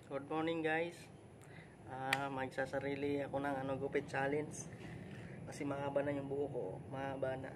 Good morning guys. Magsasarili ako ng gupit challenge. Kasi mahaba na yung buhok ko, mahaba na.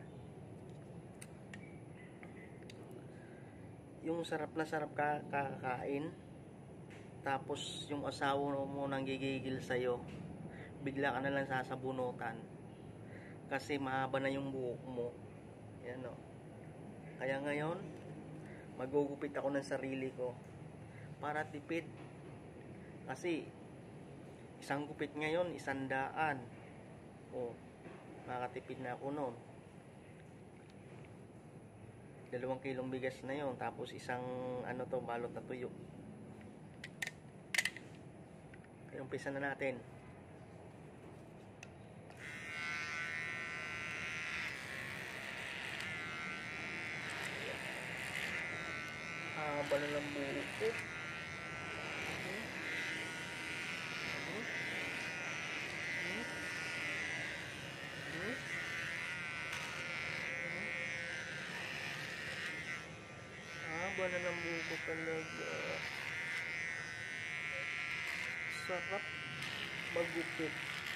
Yung sarap na sarap kakain. Tapos yung asawa mo nang gigigil sa'yo. Bigla ka na lang sasabunutan. Kasi mahaba na yung buhok mo. Yan o. Kaya ngayon, magugupit ako ng sarili ko. Para tipid. Kasi isang gupit ngayon 100. Makakatipid na ako noon. 2 kilong bigas na yon, tapos isang balot na tuyo. Kaya umpisa na natin. Haba na ng buhok ko. Haba na ng buhok ko talaga. Sarap magupit.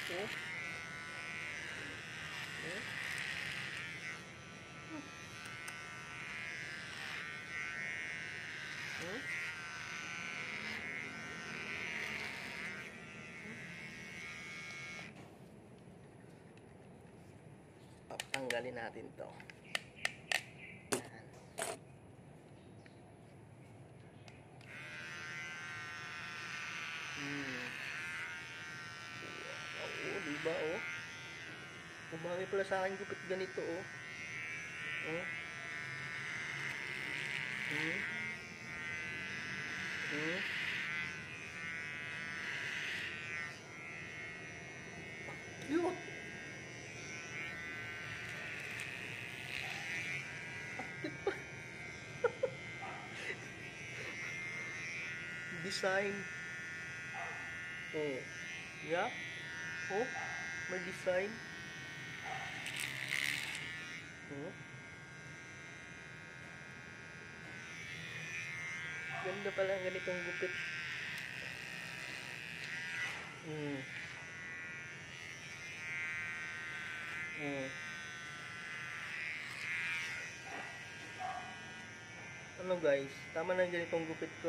Tanggalin natin to. Oo, diba oh? Umami pala sa akin gupit ganito oh. Cute! Design. Yeah. May design. Ganda pala ang ganitong gupit. Ano guys, tama na ganitong gupit ko.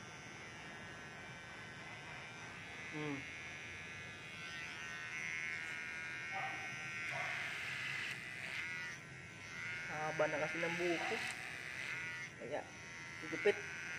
Haba na kasi ng buhok ko. Kaya, gupit.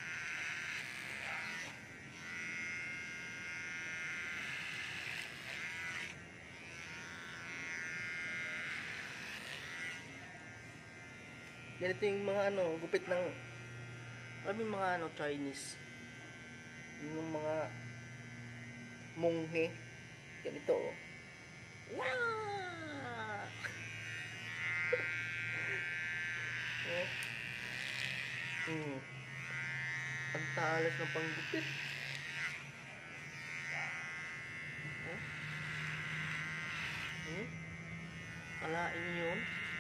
Ganito yung mga gupit ng mga Chinese. Yung mga monghe. Ganito oh. Wow! Ang talas ng panggupit. Alain yun.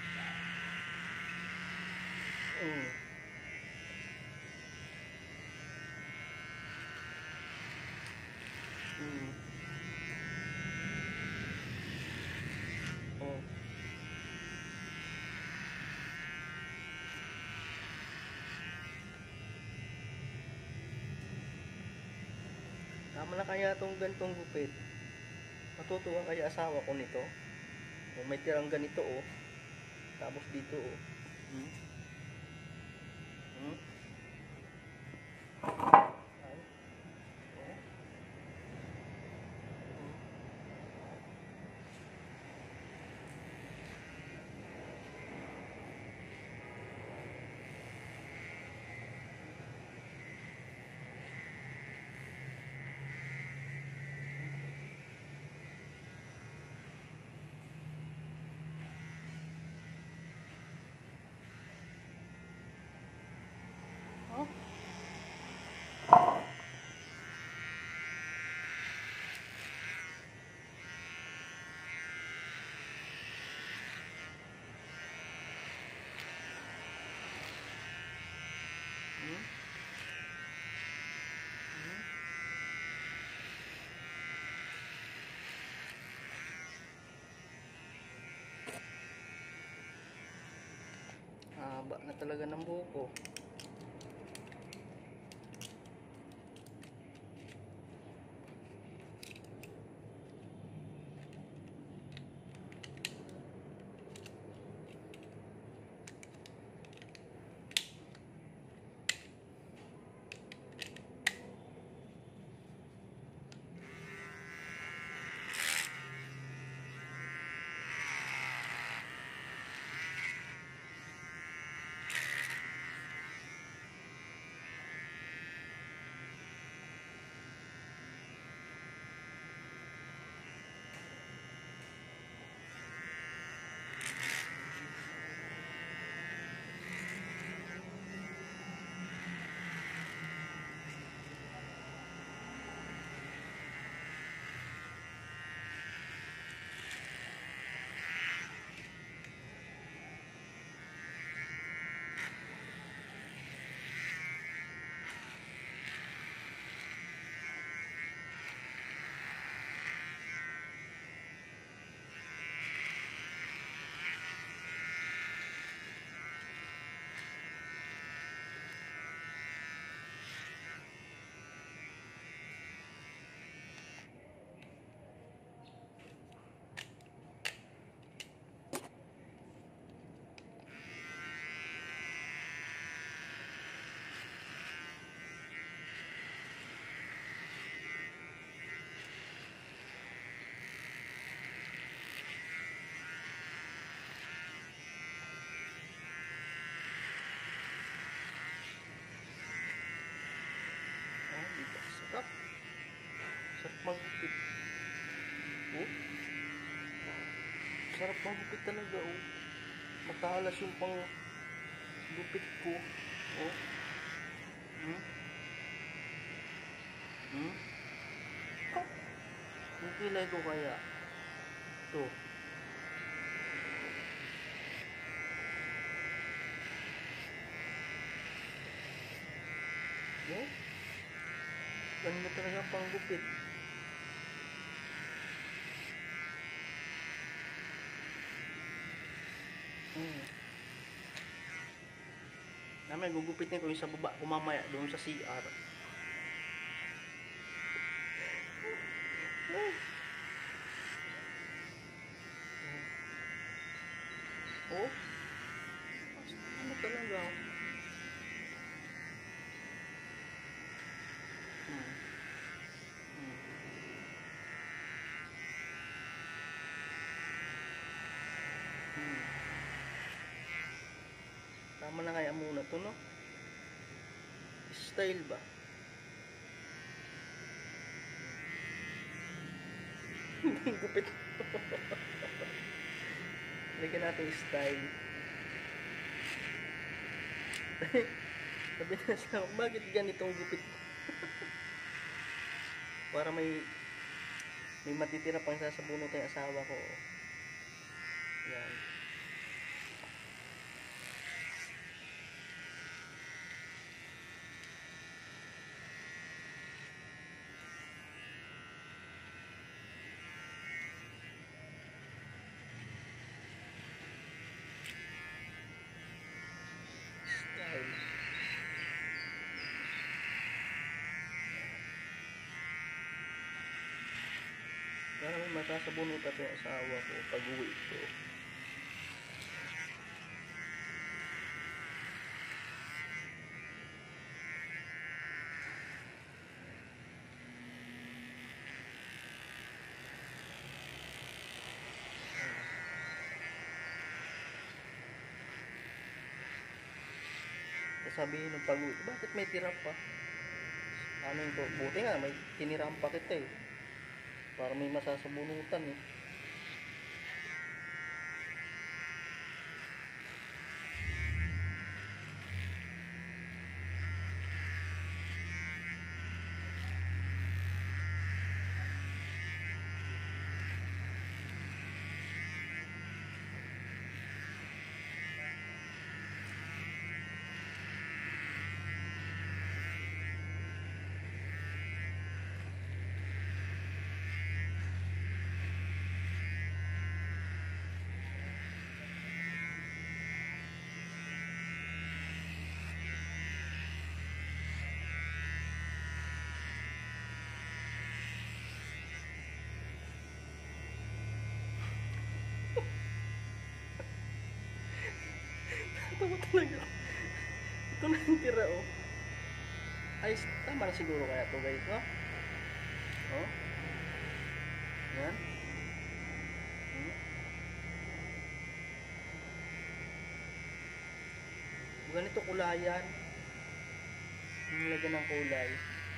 Tama na kaya itong ganitong gupit. Matutuwa kaya asawa ko nito. May tirang ganito oh. Tapos dito oh. haba na talaga ng buhok ko. Sarap. Sarap magupit. Oh. Sarap magupit talaga, oh. Matalas yung pang gupit ko. Oh. Oh. Yung kilay ko kaya. Ito. Oh. Ganda talaga ang panggupit. Namin gugupitin ko yung sa baba ko mamaya doon sa CR. Oh. Ano talaga? Tama na kaya muna to, no? Style ba? Gupit. Lagyan natin style. Sabi na sa bakit ganitong gupit? Para may matitira pang sasabunot yung asawa ko. Yan. Para may masasabunot at yung asawa ko pag-uwi ko. Sabihin ng pag-uwi, bakit may tira pa? Ano yung buti nga, may tinirang pa kita eh. Para may masasabunutan eh. Tama talaga. Ito na yung tira, oh. Ay, tama na siguro kaya to guys, no? Oh. Yan. Hmm. Ganito kulayan. Nilagyan ng kulay.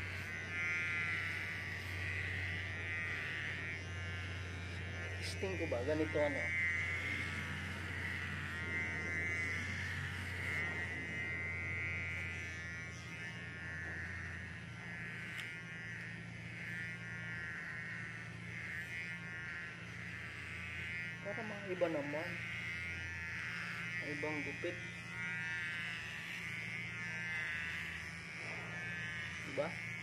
Sting ko ba? Ganito ano? Para mga iba naman. May ibang gupit. Diba?